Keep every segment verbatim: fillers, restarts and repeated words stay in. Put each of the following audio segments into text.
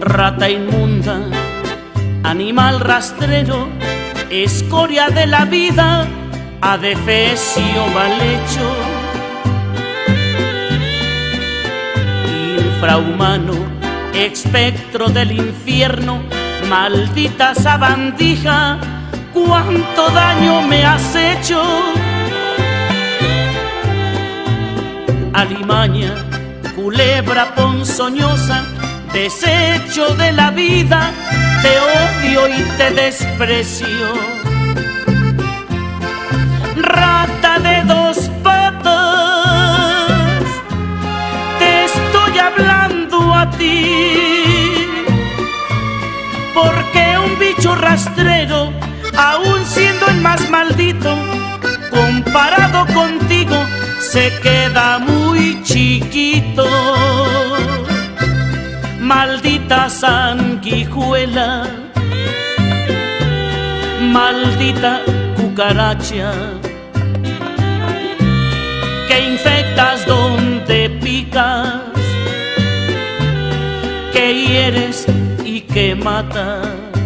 Rata inmunda, animal rastrero, escoria de la vida, adefesio mal hecho. Infrahumano, espectro del infierno, maldita sabandija, cuánto daño me has hecho. Alimaña, culebra ponzoñosa, desecho de la vida, te odio y te desprecio. Rata de dos patas, te estoy hablando a ti, porque un bicho rastrero, aún siendo el más maldito, comparado contigo, se queda muy chiquito. Maldita sanguijuela, maldita cucaracha, que infectas donde picas, que hieres y que matas.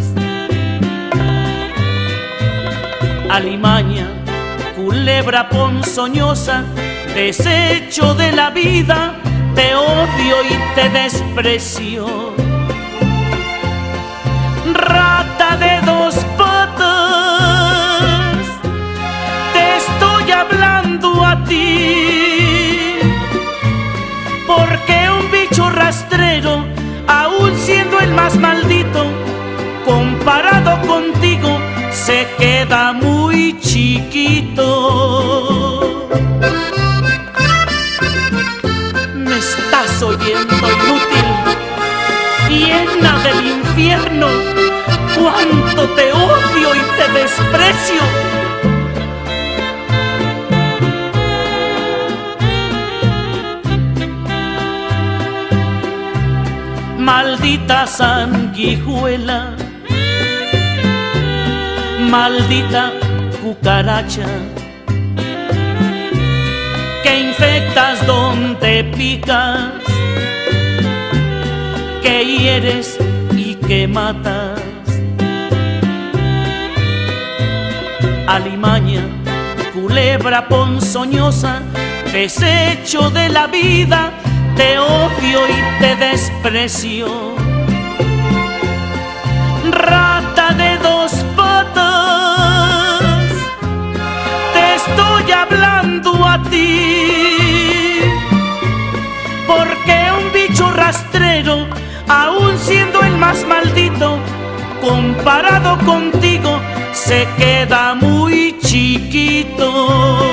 Alimaña, culebra ponzoñosa, desecho de la vida, te odio y te desprecio. Rata de dos patas, te estoy hablando a ti, porque un bicho rastrero, aún siendo el más maldito, comparado contigo, se queda muy chiquito. Me estás oyendo, inútil, llena del infierno, cuánto te odio y te desprecio. Maldita sanguijuela, maldita cucaracha, que infectas donde picas, que hieres y que matas. Alimaña, culebra ponzoñosa, desecho de la vida, te odio y te desprecio. Rata de dos patas, te estoy hablando a ti, porque un bicho rastrero, aún siendo el más maldito, comparado contigo, se queda muy chiquito.